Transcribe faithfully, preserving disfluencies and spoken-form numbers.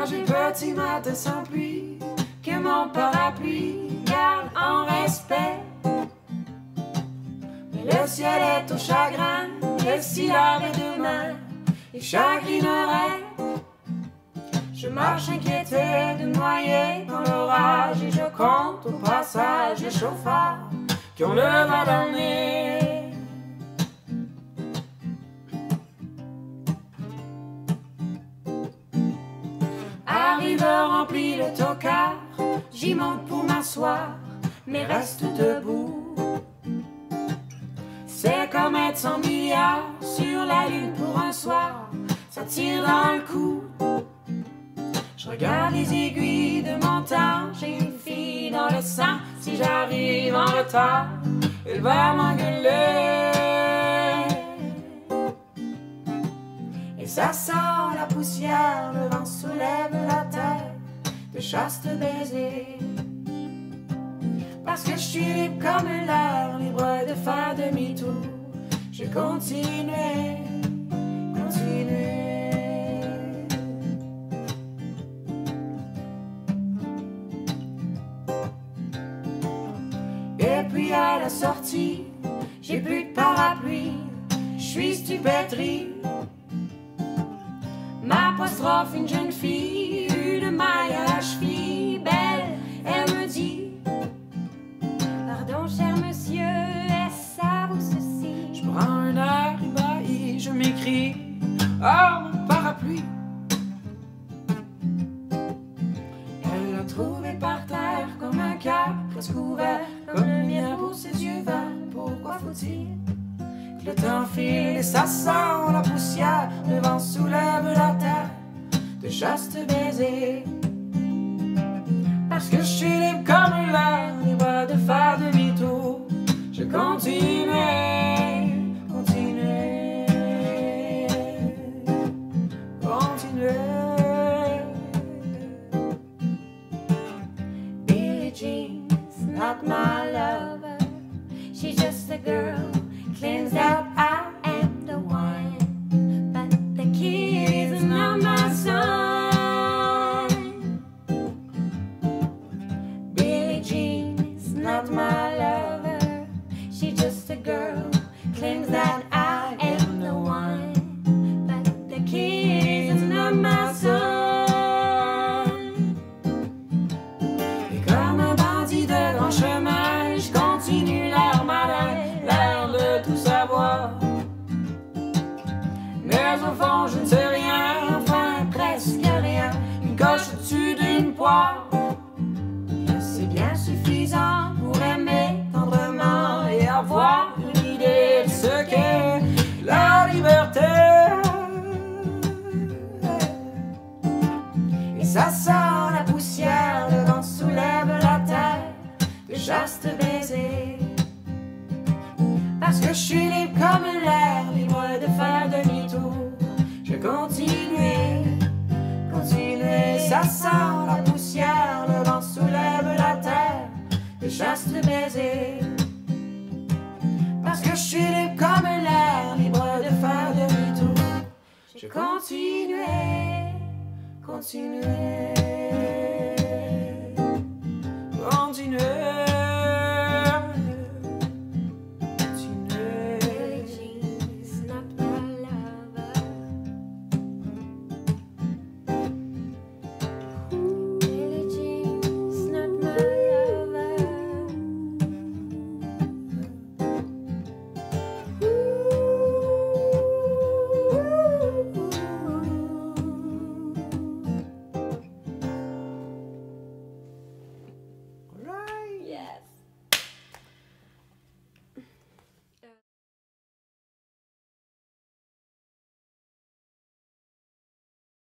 Orage et petit matin sans pluie, que mon parapluie garde en respect. Mais le ciel est au chagrin, et s'il avait demain, il chagrinerait. Je marche inquiété de noyer dans l'orage, et je compte au passage les chauffards qui ont le vent dans le nez. Arrive rempli le tocard, j'y monte pour m'asseoir, mais reste debout. C'est comme être cent milliards sur la lune pour un soir, ça tire dans le cou. Je regarde les aiguilles de mon temps, j'ai une fille dans le sang. Si j'arrive en retard, elle va m'engueuler. Et ça sent la poussière, le vent soulève la terre de chastes baisers. Parce que je suis libre comme l'air, libre de faire demi-tour. Je continuerai, continuerai. Et puis à la sortie, j'ai plus de parapluie, je suis stupétrie. M'apostrophe une jeune fille, une maille à la cheville, belle, elle me dit: pardon, cher monsieur, est-ce à vous ceci? Je prends un air ébahi, je m'écris: oh, mon parapluie. Elle l'a trouvé par terre comme un cœur presque ouvert, comme le mien pour ses yeux verts. Pourquoi faut-il que le temps file et ça sent la poussière? Le vent soulève la terre de chastes baisers. Parce que je suis libre comme l'air, libre de faire demi-tour. Je continuerai, continuerai, continuerai. Billie Jean's not my lover, she's just a girl claims that I am the one, but the kid is not my son. Billie Jean is not my lover, she's just a girl claims that I am the one, but the kid is not my son. Et comme un bandit de grand chemin, je continue l'air malin, l'air de tout savoir. Mais au fond je ne sais rien, enfin presque rien, une coche au-dessus d'une poire. C'est bien suffisant pour aimer tendrement et avoir une idée de ce qu'est la liberté. Et ça sent la poussière, le vent soulève la terre de chastes baisers. Parce que je suis libre comme l'air, libre de faire demi-tour. Je continuerai, continuerai. Ça sent la poussière, le vent soulève la terre de chastes baisers. Parce que je suis libre comme l'air, libre de faire demi-tour. Je continuerai, continuerai.